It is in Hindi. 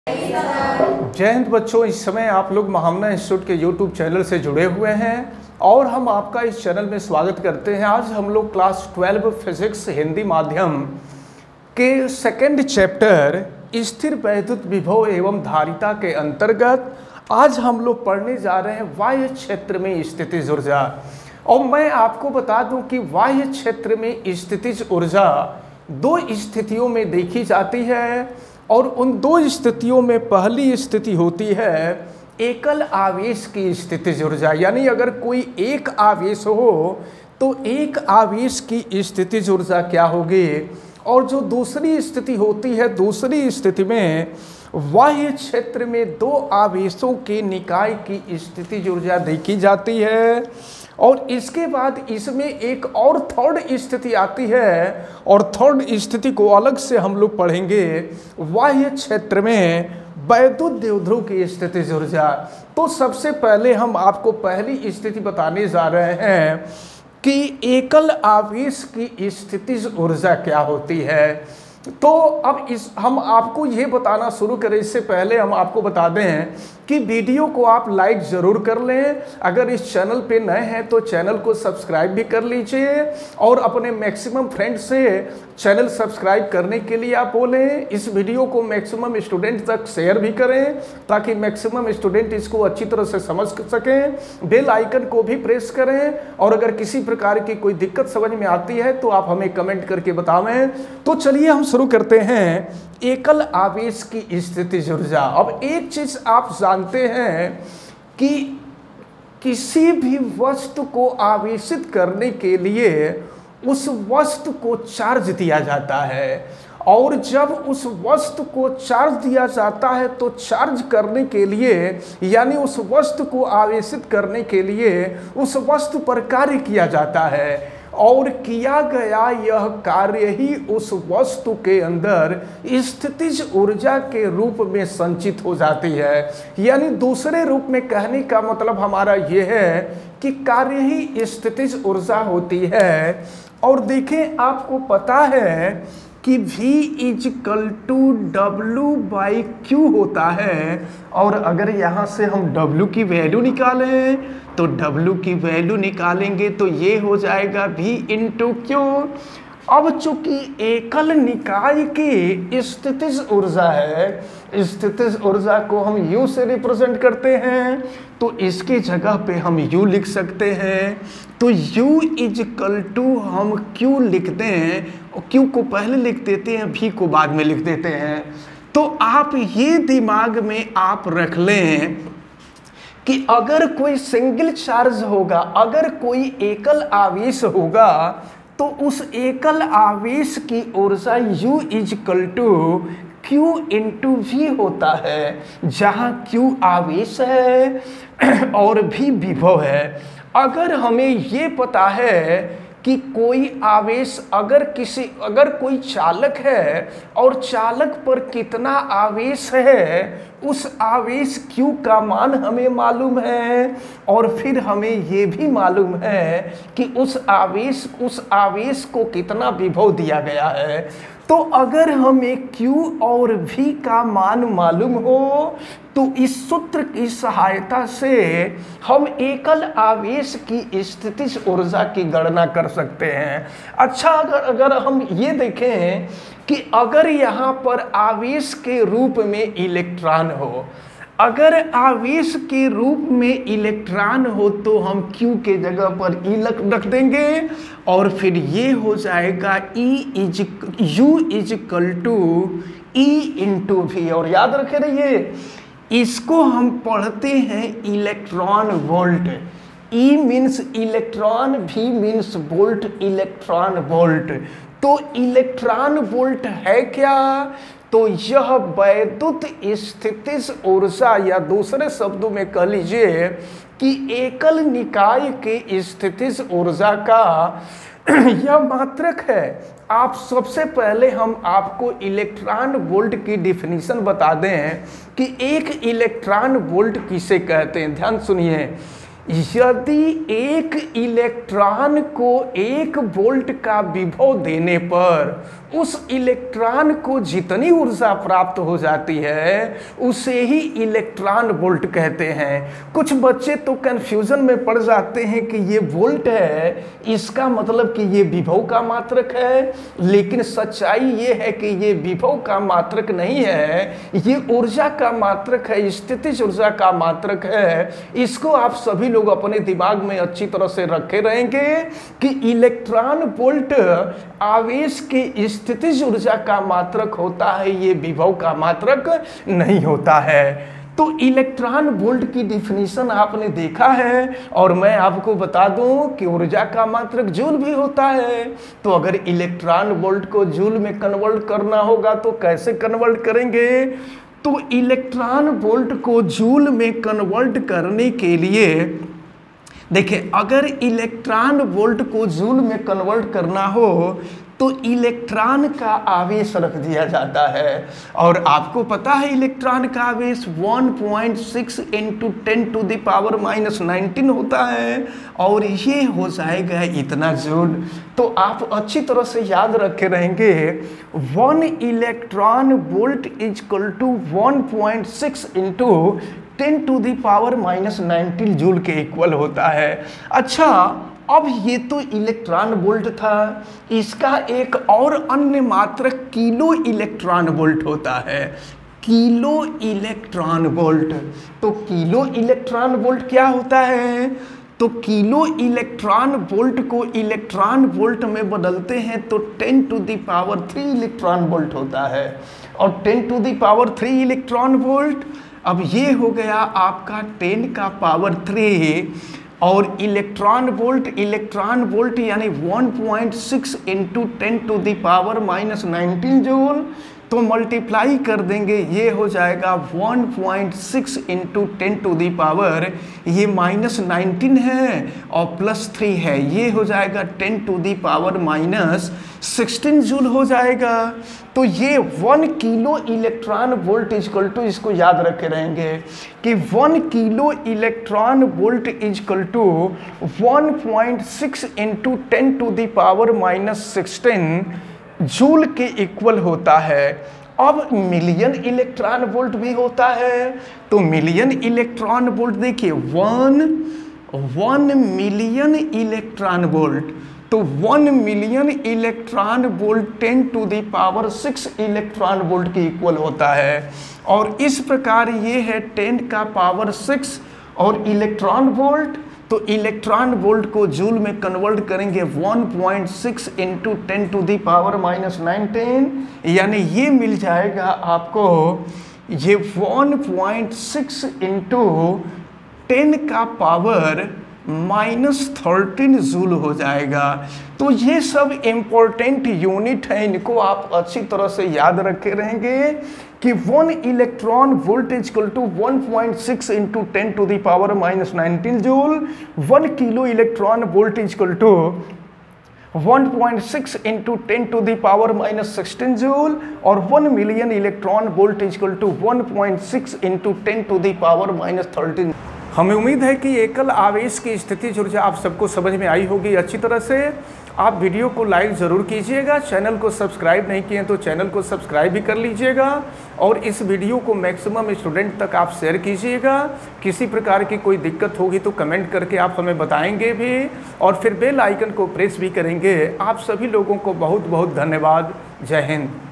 जय हिंद बच्चों, इस समय आप लोग महामना इंस्टीट्यूट के यूट्यूब चैनल से जुड़े हुए हैं और हम आपका इस चैनल में स्वागत करते हैं। आज हम लोग क्लास 12 फिजिक्स हिंदी माध्यम के सेकंड चैप्टर स्थिर वैद्युत विभव एवं धारिता के अंतर्गत आज हम लोग पढ़ने जा रहे हैं बाह्य क्षेत्र में स्थितिज ऊर्जा। और मैं आपको बता दूं कि बाह्य क्षेत्र में स्थितिज ऊर्जा दो स्थितियों में देखी जाती है और उन दो स्थितियों में पहली स्थिति होती है एकल आवेश की स्थितिज ऊर्जा, यानी अगर कोई एक आवेश हो तो एक आवेश की स्थितिज ऊर्जा क्या होगी। और जो दूसरी स्थिति होती है, दूसरी स्थिति में बाह्य क्षेत्र में दो आवेशों के निकाय की स्थितिज ऊर्जा देखी जाती है। और इसके बाद इसमें एक और थर्ड स्थिति आती है और थर्ड स्थिति को अलग से हम लोग पढ़ेंगे, बाह्य क्षेत्र में वैद्युत द्विध्रुव की स्थितिज ऊर्जा। तो सबसे पहले हम आपको पहली स्थिति बताने जा रहे हैं कि एकल आवेश की स्थितिज ऊर्जा क्या होती है। तो अब हम आपको ये बताना शुरू करें इससे पहले हम आपको बता दें कि वीडियो को आप लाइक ज़रूर कर लें। अगर इस चैनल पे नए हैं तो चैनल को सब्सक्राइब भी कर लीजिए और अपने मैक्सिमम फ्रेंड से चैनल सब्सक्राइब करने के लिए आप बोलें। इस वीडियो को मैक्सिमम स्टूडेंट तक शेयर भी करें ताकि मैक्सिमम स्टूडेंट इसको अच्छी तरह से समझ सकें। बेल आइकन को भी प्रेस करें और अगर किसी प्रकार की कोई दिक्कत समझ में आती है तो आप हमें कमेंट करके बतावें। तो चलिए हम शुरू करते हैं एकल आवेश की स्थितिज ऊर्जा। अब एक चीज आप जानते हैं कि किसी भी वस्तु को आवेशित करने के लिए उस वस्तु को चार्ज दिया जाता है और जब उस वस्तु को चार्ज दिया जाता है तो चार्ज करने के लिए यानी उस वस्तु को आवेशित करने के लिए उस वस्तु पर कार्य किया जाता है और किया गया यह कार्य ही उस वस्तु के अंदर स्थितिज ऊर्जा के रूप में संचित हो जाती है। यानी दूसरे रूप में कहने का मतलब हमारा यह है कि कार्य ही स्थितिज ऊर्जा होती है। और देखें, आपको पता है कि V =W/Q होता है और अगर यहाँ से हम W की वैल्यू निकालें तो W की वैल्यू निकालेंगे तो ये हो जाएगा V × Q। अब चूंकि एकल निकाय की स्थितिज ऊर्जा है, स्थितिज ऊर्जा को हम U से रिप्रेजेंट करते हैं तो इसकी जगह पे हम U लिख सकते हैं। तो U = हम Q लिखते हैं और Q को पहले लिख देते हैं, V को बाद में लिख देते हैं। तो आप ये दिमाग में आप रख लें कि अगर कोई सिंगल चार्ज होगा, अगर कोई एकल आवेश होगा तो उस एकल आवेश की ऊर्जा U = Q × V होता है, जहाँ Q आवेश है और V विभव है। अगर हमें ये पता है कि कोई आवेश अगर कोई चालक है और चालक पर कितना आवेश है, उस आवेश Q का मान हमें मालूम है और फिर हमें ये भी मालूम है कि उस आवेश को कितना विभव दिया गया है। तो अगर हमें Q और V का मान मालूम हो तो इस सूत्र की सहायता से हम एकल आवेश की स्थितिज ऊर्जा की गणना कर सकते हैं। अच्छा, अगर हम ये देखें कि अगर यहाँ पर आवेश के रूप में इलेक्ट्रॉन हो, अगर आवेश के रूप में इलेक्ट्रॉन हो तो हम Q के जगह पर E रख देंगे और फिर ये हो जाएगा U = E × V। और याद रखे रहिए, इसको हम पढ़ते हैं electron volt. E means electron, V means volt, electron volt. तो इलेक्ट्रॉन वोल्ट है क्या? तो यह वैद्युत स्थितिज ऊर्जा, या दूसरे शब्दों में कह लीजिए कि एकल निकाय के स्थितिज ऊर्जा का यह मात्रक है। आप सबसे पहले हम आपको इलेक्ट्रॉन वोल्ट की डिफिनीशन बता दें कि एक इलेक्ट्रॉन वोल्ट किसे कहते हैं। ध्यान सुनिए, यदि एक इलेक्ट्रॉन को 1 वोल्ट का विभव देने पर उस इलेक्ट्रॉन को जितनी ऊर्जा प्राप्त हो जाती है उसे ही इलेक्ट्रॉन वोल्ट कहते हैं। कुछ बच्चे तो कंफ्यूजन में पड़ जाते हैं कि ये वोल्ट है, इसका मतलब कि ये विभव का मात्रक है, लेकिन सच्चाई ये है कि ये विभव का मात्रक नहीं है, ये ऊर्जा का मात्रक है, स्थितिज ऊर्जा का मात्रक है। इसको आप सभी लोग अपने दिमाग में अच्छी तरह से रखे रहेंगे कि इलेक्ट्रॉन वोल्ट आवेश के स्थितिज ऊर्जा का मात्रक होता है, ये विभव का मात्रक नहीं होता है। तो इलेक्ट्रॉन वोल्ट की डिफिनीशन आपने देखा है और मैं आपको बता दूं कि ऊर्जा का मात्रक जूल भी होता है। तो अगर इलेक्ट्रॉन वोल्ट को जूल में कन्वर्ट करना होगा तो कैसे कन्वर्ट करेंगे? तो इलेक्ट्रॉन वोल्ट को जूल में कन्वर्ट करने के लिए देखिए, अगर इलेक्ट्रॉन वोल्ट को जूल में कन्वर्ट करना हो तो इलेक्ट्रॉन का आवेश रख दिया जाता है। और आपको पता है इलेक्ट्रॉन का आवेश 1.6 × 10⁻⁻19 होता है और ये हो जाएगा इतना जूल। तो आप अच्छी तरह से याद रखे रहेंगे 1 इलेक्ट्रॉन वोल्ट = 1.6 × 10⁻⁻19 जूल के इक्वल होता है। अच्छा, अब ये तो इलेक्ट्रॉन वोल्ट था, इसका एक और अन्य मात्रक किलो इलेक्ट्रॉन वोल्ट होता है। Kilo electron volt. तो किलो इलेक्ट्रॉन वोल्ट क्या होता है? तो किलो इलेक्ट्रॉन वोल्ट को इलेक्ट्रॉन वोल्ट में बदलते हैं तो 10⁻³ इलेक्ट्रॉन वोल्ट होता है। और 10⁻³ इलेक्ट्रॉन वोल्ट, अब ये हो गया आपका 10⁻³ और इलेक्ट्रॉन वोल्ट यानी 1.6 × 10⁻⁻19 जूल। तो मल्टीप्लाई कर देंगे, ये हो जाएगा 1.6 × 10⁻, ये -19 है और +3 है, ये हो जाएगा 10⁻⁻16 जूल हो जाएगा। तो ये 1 किलो इलेक्ट्रॉन वोल्ट = इसको याद रखे रहेंगे कि 1 किलो इलेक्ट्रॉन वोल्ट = 1.6 × 10⁻⁻16 जूल के इक्वल होता है। अब मिलियन इलेक्ट्रॉन वोल्ट भी होता है। तो मिलियन इलेक्ट्रॉन वोल्ट देखिए 1 मिलियन इलेक्ट्रॉन वोल्ट, तो 1 million electron volt 10⁻6 electron volt के इक्वल होता है। और इस प्रकार ये है 10⁻6 और इलेक्ट्रॉन वोल्ट। तो इलेक्ट्रॉन वोल्ट को जूल में कन्वर्ट करेंगे 1.6 × 10⁻⁻19, यानी ये मिल जाएगा आपको, ये 1.6 × 10⁻⁻13 जूल हो जाएगा। तो ये सब इम्पोर्टेंट यूनिट है, इनको आप अच्छी तरह से याद रखे रहेंगे कि 1 electron volt = 1.6 × 10⁻⁻19 joule, 1 kilo electron volt = 1.6 × 10⁻⁻16 joule और 1 मिलियन इलेक्ट्रॉन वोल्ट = 1.6 × 10⁻⁻13। हमें उम्मीद है कि एकल आवेश की स्थितिज ऊर्जा आप सबको समझ में आई होगी अच्छी तरह से। आप वीडियो को लाइक ज़रूर कीजिएगा, चैनल को सब्सक्राइब नहीं किए तो चैनल को सब्सक्राइब भी कर लीजिएगा और इस वीडियो को मैक्सिमम स्टूडेंट तक आप शेयर कीजिएगा। किसी प्रकार की कोई दिक्कत होगी तो कमेंट करके आप हमें बताएंगे भी और फिर बेल आइकन को प्रेस भी करेंगे। आप सभी लोगों को बहुत बहुत धन्यवाद। जय हिंद।